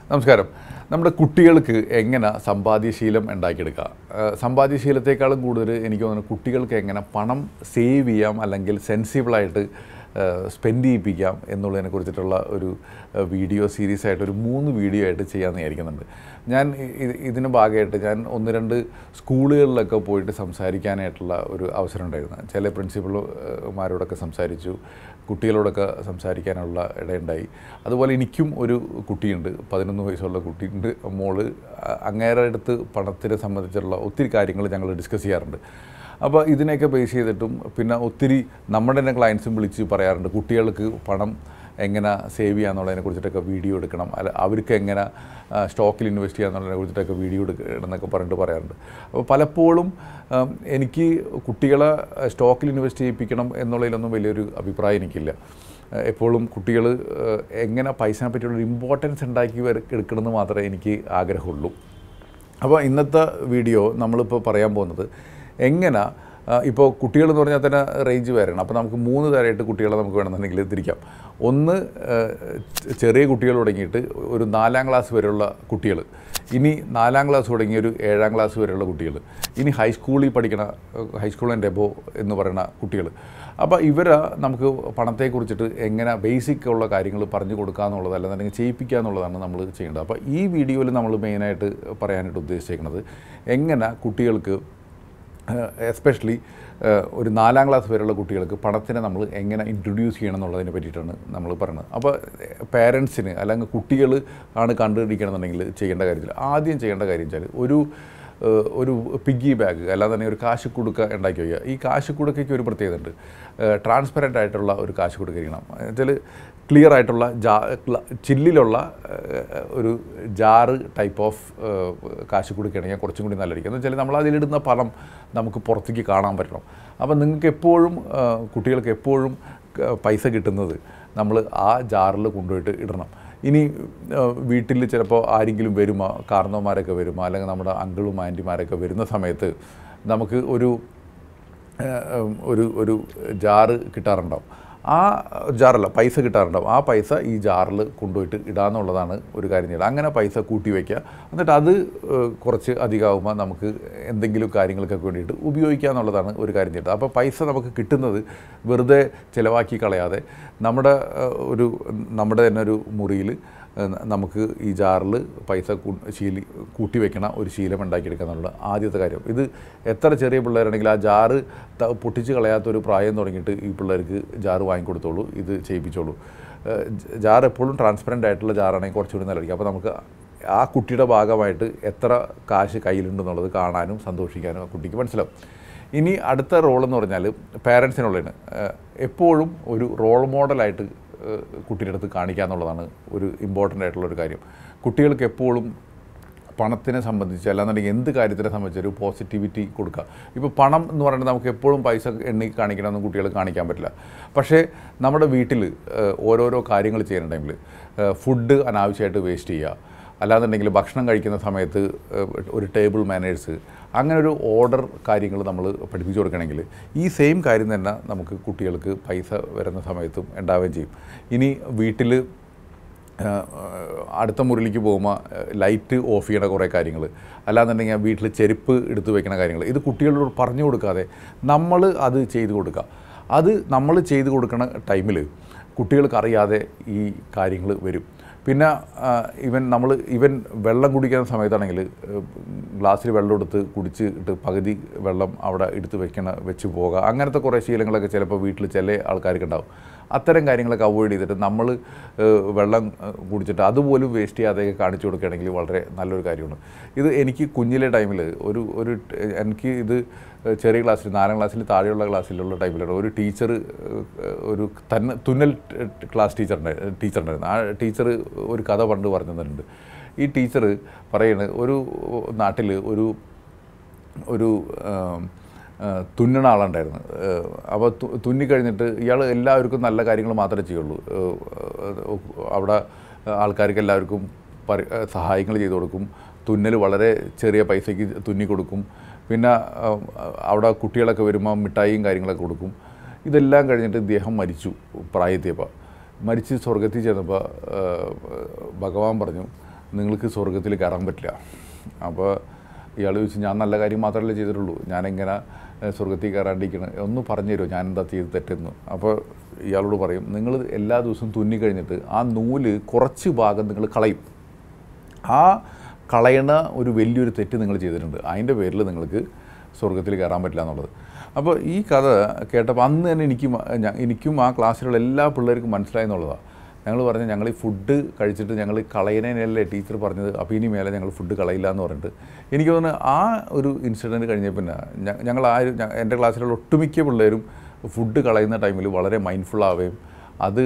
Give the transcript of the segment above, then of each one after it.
നമസ്കാരം. നമ്മുടെ കുട്ടികൾക്ക് എങ്ങനെ സമ്പാദ്യശീലം ഉണ്ടാക്കിയെടുക്കാം? സമ്പാദ്യശീലത്തെക്കാളും കൂടുതൽ എനിക്ക് തോന്നുന്നു കുട്ടികൾക്ക് എങ്ങനെ പണം സേവ് ചെയ്യാം, അല്ലെങ്കിൽ സെൻസിബിളായിട്ട് സ്പെൻഡ് ചെയ്യിപ്പിക്കാം എന്നുള്ളതിനെ കുറിച്ചിട്ടുള്ള ഒരു വീഡിയോ സീരീസായിട്ട് ഒരു 3 വീഡിയോ ആയിട്ട് ചെയ്യാമെന്ന് വിചാരിക്കുന്നുണ്ട്. ഞാൻ ഇതിന് ഭാഗമായിട്ട് ഞാൻ 1-2 സ്കൂളുകളിലൊക്കെ പോയിട്ട് സംസാരിക്കാനായിട്ടുള്ള ഒരു അവസരം ഉണ്ടായിരുന്നു. ചില പ്രിൻസിപ്പൽമാരോടൊക്കെ സംസാരിച്ചു, കുട്ടികളോടൊക്കെ സംസാരിക്കാനുള്ള ഇടയുണ്ടായി. അതുപോലെ എനിക്കും ഒരു കുട്ടിയുണ്ട്, 11 വയസ്സുള്ള കുട്ടിയുണ്ട്, മോള്. അങ്ങേരുടെ അടുത്ത് പണത്തിനെ സംബന്ധിച്ചുള്ള ഒത്തിരി കാര്യങ്ങൾ ഞങ്ങൾ ഡിസ്കസ് ചെയ്യാറുണ്ട്. അപ്പോൾ ഇതിനെയൊക്കെ ബേസ് ചെയ്തിട്ടും പിന്നെ ഒത്തിരി നമ്മുടെ തന്നെ ക്ലയൻസും വിളിച്ച് പറയാറുണ്ട് കുട്ടികൾക്ക് പണം എങ്ങനെ സേവ് ചെയ്യാന്നുള്ളതിനെ കുറിച്ചിട്ടൊക്കെ വീഡിയോ എടുക്കണം, അല്ല അവർക്ക് എങ്ങനെ സ്റ്റോക്കിൽ ഇൻവെസ്റ്റ് ചെയ്യാന്നുള്ളതിനെ കുറിച്ചിട്ടൊക്കെ വീഡിയോ എടുക്കണം എന്നൊക്കെ പറഞ്ഞിട്ട് പറയാറുണ്ട്. അപ്പോൾ പലപ്പോഴും എനിക്ക് കുട്ടികളെ സ്റ്റോക്കിൽ ഇൻവെസ്റ്റ് ചെയ്യിപ്പിക്കണം എന്നുള്ളതിലൊന്നും വലിയൊരു അഭിപ്രായം എനിക്കില്ല. എപ്പോഴും കുട്ടികൾ എങ്ങനെ പൈസനെ പറ്റിയുള്ളൊരു ഇമ്പോർട്ടൻസ് ഉണ്ടാക്കി എടുക്കണമെന്ന് മാത്രമേ എനിക്ക് ആഗ്രഹമുള്ളൂ. അപ്പോൾ ഇന്നത്തെ വീഡിയോ നമ്മളിപ്പോൾ പറയാൻ പോകുന്നത് എങ്ങനെ, ഇപ്പോൾ കുട്ടികളെന്ന് പറഞ്ഞാൽ തന്നെ റേഞ്ച് വേറെയാണ്. അപ്പോൾ നമുക്ക് 3 തരമായിട്ട് കുട്ടികളെ നമുക്ക് വേണമെന്നുണ്ടെങ്കിൽ തിരിക്കാം. ഒന്ന്, ചെറിയ കുട്ടികൾ തുടങ്ങിയിട്ട് ഒരു 4ാം ക്ലാസ് വരെയുള്ള കുട്ടികൾ, ഇനി 4ാം ക്ലാസ് തുടങ്ങി ഒരു 7ാം ക്ലാസ് വരെയുള്ള കുട്ടികൾ, ഇനി ഹൈസ്കൂളിൽ പഠിക്കണ, ഹൈസ്കൂൾ ആൻഡ് എബോ എന്ന് പറയുന്ന കുട്ടികൾ. അപ്പോൾ ഇവരെ നമുക്ക് പണത്തെക്കുറിച്ചിട്ട് എങ്ങനെ ബേസിക് ഉള്ള കാര്യങ്ങൾ പറഞ്ഞു കൊടുക്കുക എന്നുള്ളത്, അല്ലെന്നുണ്ടെങ്കിൽ ചെയ്യിപ്പിക്കുക എന്നുള്ളതാണ് നമ്മൾ ചെയ്യേണ്ടത്. അപ്പോൾ ഈ വീഡിയോയിൽ നമ്മൾ മെയിനായിട്ട് പറയാനായിട്ട് ഉദ്ദേശിക്കുന്നത് എങ്ങനെ കുട്ടികൾക്ക്, എസ്പെഷ്യലി ഒരു 4ാം ക്ലാസ് വരെയുള്ള കുട്ടികൾക്ക് പണത്തിനെ നമ്മൾ എങ്ങനെ ഇൻട്രൊഡ്യൂസ് ചെയ്യണം എന്നുള്ളതിനെ പറ്റിയിട്ടാണ് നമ്മൾ പറയുന്നത്. അപ്പോൾ പേരൻസിന് അല്ലെങ്കിൽ കുട്ടികൾ ആണ് കണ്ടുപിടിക്കണമെന്നുണ്ടെങ്കിൽ ചെയ്യേണ്ട കാര്യത്തിൽ ആദ്യം ചെയ്യേണ്ട കാര്യം വെച്ചാൽ ഒരു പിഗ്ഗി ബാഗ്, അല്ലാതെ തന്നെ ഒരു കാശിക്കുടുക്ക ഉണ്ടാക്കി വയ്ക്കുക. ഈ കാശിക്കുടുക്കയ്ക്ക് ഒരു പ്രത്യേകത ഉണ്ട്. ട്രാൻസ്പെറൻ്റ് ആയിട്ടുള്ള ഒരു കാശിക്കുടുക്ക ഇരിക്കണം. എന്നുവെച്ചാൽ ക്ലിയർ ആയിട്ടുള്ള ചില്ലിലുള്ള ഒരു ജാറ് ടൈപ്പ് ഓഫ് കാശിക്കുടുക്കയാണെങ്കിൽ കുറച്ചും കൂടി നല്ലതായിരിക്കും. എന്ന് വെച്ചാൽ നമ്മൾ അതിലിടുന്ന പണം നമുക്ക് പുറത്തേക്ക് കാണാൻ പറ്റണം. അപ്പോൾ നിങ്ങൾക്ക് എപ്പോഴും, കുട്ടികൾക്ക് എപ്പോഴും പൈസ കിട്ടുന്നത് നമ്മൾ ആ ജാറിൽ കൊണ്ടുപോയിട്ട് ഇടണം. ഇനി വീട്ടിൽ ചിലപ്പോൾ ആരെങ്കിലും വരുമോ, കാരണവന്മാരൊക്കെ വരുമോ, അല്ലെങ്കിൽ നമ്മുടെ അങ്കിളും ആൻറ്റിമാരൊക്കെ വരുന്ന സമയത്ത് നമുക്ക് ഒരു ജാറ് കിട്ടാറുണ്ടാവും. ആ ജാറല്ല, പൈസ കിട്ടാറുണ്ടാവും. ആ പൈസ ഈ ജാറിൽ കൊണ്ടുപോയിട്ട് ഇടാമെന്നുള്ളതാണ് ഒരു കാര്യം ചെയ്യുക. അങ്ങനെ പൈസ കൂട്ടി വയ്ക്കുക. എന്നിട്ട് അത് കുറച്ച് അധികമാകുമ്പോൾ നമുക്ക് എന്തെങ്കിലും കാര്യങ്ങൾക്കൊക്കെ വേണ്ടിയിട്ട് ഉപയോഗിക്കുക എന്നുള്ളതാണ് ഒരു കാര്യം ചെയ്യുന്നത്. അപ്പോൾ പൈസ നമുക്ക് കിട്ടുന്നത് വെറുതെ ചിലവാക്കി കളയാതെ നമ്മുടെ തന്നെ ഒരു മുറിയിൽ നമുക്ക് ഈ ജാറിൽ പൈസ കൂട്ടി വയ്ക്കണ ഒരു ശീലം ഉണ്ടാക്കിയെടുക്കുക എന്നുള്ള ആദ്യത്തെ കാര്യം. ഇത് എത്ര ചെറിയ പിള്ളേരാണെങ്കിൽ ആ ജാറ് പൊട്ടിച്ച് കളയാത്തൊരു പ്രായം തുടങ്ങിയിട്ട് ഈ പിള്ളേർക്ക് ജാറ് വാങ്ങിക്കൊടുത്തോളൂ, ഇത് ചെയ്യിപ്പിച്ചോളൂ. ജാർ എപ്പോഴും ട്രാൻസ്പെറൻ്റ് ആയിട്ടുള്ള ജാറാണെങ്കിൽ കുറച്ചുകൂടി നല്ലതായിരിക്കും. അപ്പോൾ നമുക്ക് ആ കുട്ടിയുടെ ഭാഗമായിട്ട് എത്ര കാശ് കയ്യിലുണ്ടെന്നുള്ളത് കാണാനും സന്തോഷിക്കാനും ആ കുട്ടിക്ക് മനസ്സിലാവും. ഇനി അടുത്ത റോളെന്ന് പറഞ്ഞാൽ പേരൻസിനുള്ളതാണ്. എപ്പോഴും ഒരു റോൾ മോഡലായിട്ട് കുട്ടിയുടെ അടുത്ത് കാണിക്കുക എന്നുള്ളതാണ് ഒരു ഇമ്പോർട്ടൻ്റ് ആയിട്ടുള്ളൊരു കാര്യം. കുട്ടികൾക്ക് എപ്പോഴും പണത്തിനെ സംബന്ധിച്ച്, അല്ലാന്നുണ്ടെങ്കിൽ എന്ത് കാര്യത്തിനെ സംബന്ധിച്ചൊരു പോസിറ്റിവിറ്റി കൊടുക്കുക. ഇപ്പോൾ പണം എന്ന് പറയുന്നത് നമുക്ക് എപ്പോഴും പൈസ എണ്ണി കാണിക്കണമെന്ന് കുട്ടികൾ കാണിക്കാൻ പറ്റില്ല. പക്ഷേ നമ്മുടെ വീട്ടിൽ ഓരോരോ കാര്യങ്ങൾ ചെയ്യുന്ന ടൈമിൽ ഫുഡ് അനാവശ്യമായിട്ട് വേസ്റ്റ് ചെയ്യുക, അല്ലാന്നുണ്ടെങ്കിൽ ഭക്ഷണം കഴിക്കുന്ന സമയത്ത് ഒരു ടേബിൾ മാനേഴ്സ്, അങ്ങനെ ഒരു ഓർഡർ കാര്യങ്ങൾ നമ്മൾ പഠിപ്പിച്ചു കൊടുക്കണമെങ്കിൽ ഈ സെയിം കാര്യം തന്നെ നമുക്ക് കുട്ടികൾക്ക് പൈസ വരുന്ന സമയത്തും ഉണ്ടാവുകയും ചെയ്യും. ഇനി വീട്ടിൽ അടുത്ത മുറിയിലേക്ക് പോകുമ്പോൾ ലൈറ്റ് ഓഫ് ചെയ്യണ കുറേ കാര്യങ്ങൾ, അല്ലാന്നുണ്ടെങ്കിൽ വീട്ടിൽ ചെരുപ്പ് എടുത്തു വയ്ക്കുന്ന കാര്യങ്ങൾ, ഇത് കുട്ടികളോട് പറഞ്ഞു കൊടുക്കാതെ നമ്മൾ അത് ചെയ്തു കൊടുക്കുക. അത് നമ്മൾ ചെയ്തു കൊടുക്കുന്ന ടൈമിൽ കുട്ടികൾക്കറിയാതെ ഈ കാര്യങ്ങൾ വരും. പിന്നെ ഇവൻ വെള്ളം കുടിക്കുന്ന സമയത്താണെങ്കിൽ ഗ്ലാസ്സിൽ വെള്ളം എടുത്ത് കുടിച്ചിട്ട് പകുതി വെള്ളം അവിടെ വെച്ച് പോകുക, അങ്ങനത്തെ കുറേ ശീലങ്ങളൊക്കെ ചിലപ്പോൾ വീട്ടിൽ ചില ആൾക്കാർക്ക് ഉണ്ടാവും. അത്തരം കാര്യങ്ങളൊക്കെ അവോയ്ഡ് ചെയ്തിട്ട് നമ്മൾ വെള്ളം കുടിച്ചിട്ട് അതുപോലും വേസ്റ്റ് ചെയ്യാതെയൊക്കെ കാണിച്ചു കൊടുക്കുകയാണെങ്കിൽ വളരെ നല്ലൊരു കാര്യമാണ്. ഇത് എനിക്ക് കുഞ്ഞിലെ ടൈമിൽ എനിക്ക് ഇത് ചെറിയ ക്ലാസ്സിൽ 4ാം ക്ലാസ്സിൽ താഴെയുള്ള ക്ലാസ്സിലുള്ള ടൈമിലാണ് ഒരു ടീച്ചർ, ഒരു തുന്നൽ ക്ലാസ് ടീച്ചറുണ്ടായിരുന്നു. ആ ടീച്ചർ ഒരു കഥ പണ്ട് പറഞ്ഞു തന്നിട്ടുണ്ട്. ഈ ടീച്ചർ പറയുന്നത് ഒരു നാട്ടിൽ ഒരു തുന്നണ ആളുണ്ടായിരുന്നു. അപ്പോൾ തുന്നിക്കഴിഞ്ഞിട്ട് ഇയാൾ എല്ലാവർക്കും നല്ല കാര്യങ്ങൾ മാത്രമേ ചെയ്യുള്ളൂ. അവിടെ ആൾക്കാർക്ക് എല്ലാവർക്കും സഹായങ്ങൾ ചെയ്തു കൊടുക്കും, തുന്നൽ വളരെ ചെറിയ പൈസയ്ക്ക് തുന്നി കൊടുക്കും, പിന്നെ അവിടെ കുട്ടികളൊക്കെ വരുമ്പോൾ മിഠായിയും കാര്യങ്ങളൊക്കെ കൊടുക്കും. ഇതെല്ലാം കഴിഞ്ഞിട്ട് ഇദ്ദേഹം മരിച്ചു പ്രായത്തിയപ്പോൾ. മരിച്ച് സ്വർഗത്തിൽ ചെന്നപ്പോൾ ഭഗവാൻ പറഞ്ഞു, നിങ്ങൾക്ക് സ്വർഗ്ഗത്തിൽ കയറാൻ പറ്റില്ല. അപ്പോൾ ഇയാൾ ചോദിച്ചു, ഞാൻ നല്ല കാര്യം മാത്രമല്ലേ ചെയ്തിട്ടുള്ളൂ, ഞാനെങ്ങനെ സ്വർഗ്ഗത്തിൽ കയറാണ്ടിരിക്കണം, ഒന്ന് പറഞ്ഞു തരുമോ ഞാൻ എന്താ ചെയ്ത് തെറ്റെന്ന്. അപ്പോൾ ഇയാളോട് പറയും, നിങ്ങൾ എല്ലാ ദിവസവും തുന്നിക്കഴിഞ്ഞിട്ട് ആ നൂല് കുറച്ച് ഭാഗം നിങ്ങൾ കളയും. ആ കളയണ ഒരു വലിയൊരു തെറ്റ് നിങ്ങൾ ചെയ്തിട്ടുണ്ട്, അതിൻ്റെ പേരിൽ നിങ്ങൾക്ക് സ്വർഗ്ഗത്തിൽ കയറാൻ പറ്റില്ല എന്നുള്ളത്. അപ്പോൾ ഈ കഥ കേട്ടപ്പോൾ അന്ന് തന്നെ എനിക്കും ആ ക്ലാസ്സിലുള്ള എല്ലാ പിള്ളേർക്കും മനസ്സിലായി എന്നുള്ളതാണ്. ഞങ്ങൾ പറഞ്ഞു, ഞങ്ങൾ ഈ ഫുഡ് കഴിച്ചിട്ട് ഞങ്ങൾ കളയണേനല്ലേ ടീച്ചർ പറഞ്ഞത്, അപ്പോൾ ഇനി മേലെ ഞങ്ങൾ ഫുഡ് കളയില്ല എന്ന് പറഞ്ഞിട്ട്. എനിക്ക് തോന്നുന്നു ആ ഒരു ഇൻസിഡൻറ്റ് കഴിഞ്ഞ പിന്നെ ഞങ്ങൾ എൻ്റെ ക്ലാസ്സിലുള്ള ഒട്ടുമിക്ക പിള്ളേരും ഫുഡ് കളയുന്ന ടൈമിൽ വളരെ മൈൻഡ്ഫുൾ ആവുകയും അത്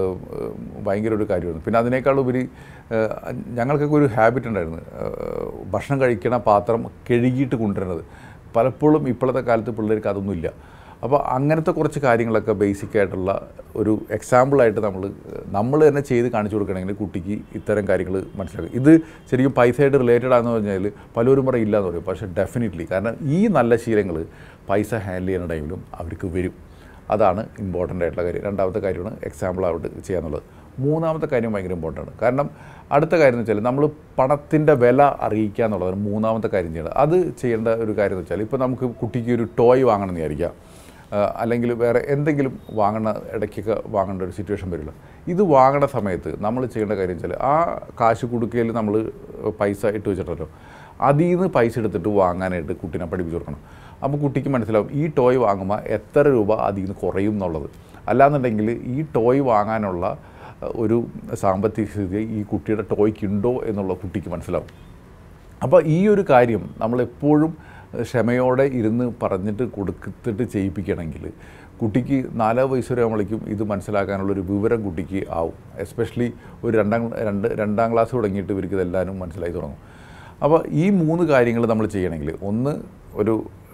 ഭയങ്കര ഒരു കാര്യമാണ്. പിന്നെ അതിനേക്കാളുപരി ഞങ്ങൾക്കൊക്കെ ഒരു ഹാബിറ്റ് ഉണ്ടായിരുന്നു, ഭക്ഷണം കഴിക്കണ പാത്രം കഴുകിയിട്ട് കൊണ്ടുവരുന്നത്. പലപ്പോഴും ഇപ്പോഴത്തെ കാലത്ത് പിള്ളേർക്ക് അതൊന്നുമില്ല. അപ്പോൾ അങ്ങനത്തെ കുറച്ച് കാര്യങ്ങളൊക്കെ ബേസിക്കായിട്ടുള്ള ഒരു എക്സാമ്പിളായിട്ട് നമ്മൾ തന്നെ ചെയ്ത് കാണിച്ചു കൊടുക്കണമെങ്കിൽ കുട്ടിക്ക് ഇത്തരം കാര്യങ്ങൾ മനസ്സിലാക്കും. ഇത് ശരിക്കും പൈസയായിട്ട് റിലേറ്റഡ് ആണെന്ന് പറഞ്ഞാൽ പലരും പറയില്ല എന്ന് പറയും. പക്ഷേ ഡെഫിനറ്റ്ലി, കാരണം ഈ നല്ല ശീലങ്ങൾ പൈസ ഹാൻഡിൽ ചെയ്യുന്ന ടൈമിലും അവർക്ക് വരും. അതാണ് ഇമ്പോർട്ടൻ്റ് ആയിട്ടുള്ള കാര്യം. രണ്ടാമത്തെ കാര്യമാണ് എക്സാമ്പിൾ ആയിട്ട് ചെയ്യാന്നുള്ളത്. മൂന്നാമത്തെ കാര്യം ഭയങ്കര ഇമ്പോർട്ടൻ്റ് ആണ്. കാരണം അടുത്ത കാര്യം എന്ന് വെച്ചാൽ നമ്മൾ പണത്തിൻ്റെ വില അറിയിക്കുക എന്നുള്ളതാണ് മൂന്നാമത്തെ കാര്യം ചെയ്യേണ്ടത്. അത് ചെയ്യേണ്ട ഒരു കാര്യം എന്ന് വെച്ചാൽ, ഇപ്പോൾ നമുക്ക് കുട്ടിക്ക് ഒരു ടോയ് വാങ്ങണം എന്ന് വിചാരിക്കുക, അല്ലെങ്കിൽ വേറെ എന്തെങ്കിലും ഇടയ്ക്കൊക്കെ വാങ്ങേണ്ട ഒരു സിറ്റുവേഷൻ വരില്ല. ഇത് വാങ്ങുന്ന സമയത്ത് നമ്മൾ ചെയ്യേണ്ട കാര്യം വെച്ചാൽ, ആ കാശ് കൊടുക്കയിൽ നമ്മൾ പൈസ ഇട്ട് വെച്ചിട്ടല്ലോ, അതിൽ നിന്ന് പൈസ എടുത്തിട്ട് വാങ്ങാനായിട്ട് കുട്ടീനെ പഠിപ്പിച്ചു കൊടുക്കണം. അപ്പോൾ കുട്ടിക്ക് മനസ്സിലാവും ഈ ടോയ് വാങ്ങുമ്പോൾ എത്ര രൂപ അതിൽ നിന്ന് കുറയും എന്നുള്ളത്. അല്ലാന്നുണ്ടെങ്കിൽ ഈ ടോയ് വാങ്ങാനുള്ള ഒരു സാമ്പത്തിക സ്ഥിതി ഈ കുട്ടിയുടെ ടോയ്ക്കുണ്ടോ എന്നുള്ള കുട്ടിക്ക് മനസ്സിലാവും. അപ്പോൾ ഈ ഒരു കാര്യം നമ്മളെപ്പോഴും ക്ഷമയോടെ ഇരുന്ന് പറഞ്ഞിട്ട് കൊടുത്തിട്ട് ചെയ്യിപ്പിക്കണമെങ്കിൽ കുട്ടിക്ക് 4 വയസ്സ് വരെ ആകുമ്പോഴേക്കും ഇത് മനസ്സിലാക്കാനുള്ളൊരു വിവരം കുട്ടിക്ക് ആവും. എസ്പെഷ്യലി ഒരു രണ്ടാം ക്ലാസ് തുടങ്ങിയിട്ട് ഇവർക്ക് ഇതെല്ലാവരും മനസ്സിലായി തുടങ്ങും. അപ്പോൾ ഈ 3 കാര്യങ്ങൾ നമ്മൾ ചെയ്യണമെങ്കിൽ, ഒന്ന് ഒരു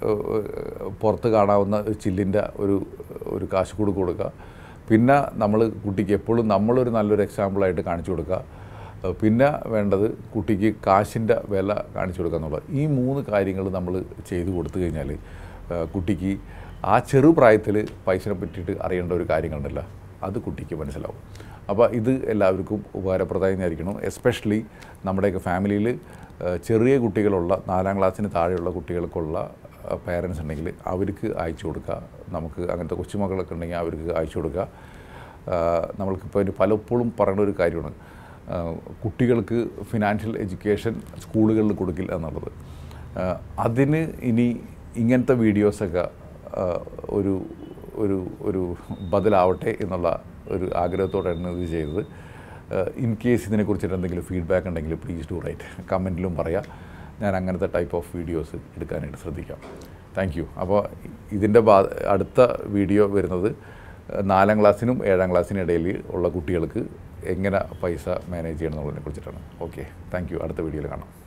പുറത്ത് കാണാവുന്ന ചില്ലിൻ്റെ ഒരു കാശ് കൊടുക്കുക. പിന്നെ നമ്മൾ കുട്ടിക്ക് എപ്പോഴും നമ്മളൊരു നല്ലൊരു എക്സാമ്പിളായിട്ട് കാണിച്ചു കൊടുക്കുക. പിന്നെ വേണ്ടത് കുട്ടിക്ക് കാശിൻ്റെ വില കാണിച്ചു കൊടുക്കുക എന്നുള്ളത്. ഈ 3 കാര്യങ്ങൾ നമ്മൾ ചെയ്തു കൊടുത്തു കഴിഞ്ഞാൽ കുട്ടിക്ക് ആ ചെറുപ്രായത്തിൽ പൈസനെ പറ്റിയിട്ട് അറിയേണ്ട ഒരു കാര്യങ്ങളുണ്ടല്ല, അത് കുട്ടിക്ക് മനസ്സിലാവും. അപ്പോൾ ഇത് എല്ലാവർക്കും ഉപകാരപ്രദമായിരിക്കണം. എസ്പെഷ്യലി നമ്മുടെയൊക്കെ ഫാമിലിയിൽ ചെറിയ കുട്ടികളുള്ള 4ാം ക്ലാസ്സിന് താഴെയുള്ള കുട്ടികൾക്കുള്ള പേരൻസ് ഉണ്ടെങ്കിൽ അവർക്ക് അയച്ചു കൊടുക്കുക. നമുക്ക് അങ്ങനത്തെ കൊച്ചുമക്കളൊക്കെ ഉണ്ടെങ്കിൽ അവർക്ക് അയച്ചു കൊടുക്കുക. നമ്മൾക്കിപ്പോൾ പലപ്പോഴും പറയുന്ന ഒരു കാര്യമാണ്, കുട്ടികൾക്ക് ഫിനാൻഷ്യൽ എഡ്യൂക്കേഷൻ സ്കൂളുകളിൽ കൊടുക്കില്ല എന്നുള്ളത്. അതിന് ഇനി ഇങ്ങനത്തെ വീഡിയോസൊക്കെ ഒരു ഒരു ഒരു ബദലാവട്ടെ എന്നുള്ള ഒരു ആഗ്രഹത്തോടെയാണ് ഇത് ചെയ്തത്. ഇൻ കേസ് ഇതിനെക്കുറിച്ചിട്ട് എന്തെങ്കിലും ഫീഡ്ബാക്ക് ഉണ്ടെങ്കിൽ പ്ലീസ് ഡു റൈറ്റ്, കമൻറ്റിലും പറയാം. ഞാൻ അങ്ങനത്തെ ടൈപ്പ് ഓഫ് വീഡിയോസ് എടുക്കാനായിട്ട് ശ്രദ്ധിക്കാം. Thank you. അപ്പോൾ ഇതിൻ്റെ അടുത്ത വീഡിയോ വരുന്നത് 4ാം ക്ലാസ്സിനും 7ാം ക്ലാസ്സിനും ഇടയിൽ ഉള്ള കുട്ടികൾക്ക് എങ്ങനെ പൈസ മാനേജ് ചെയ്യണം എന്നുള്ളതിനെ കുറിച്ചിട്ടാണ്. Okay, thank you. അടുത്ത വീഡിയോയിൽ കാണാം.